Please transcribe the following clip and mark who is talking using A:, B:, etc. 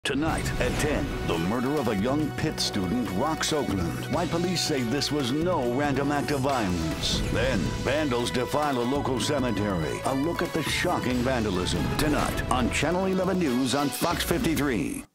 A: Tonight at 10, the murder of a young Pitt student rocks Oakland. Why police say this was no random act of violence. Then, vandals defile a local cemetery. A look at the shocking vandalism. Tonight on Channel 11 News on Fox 53.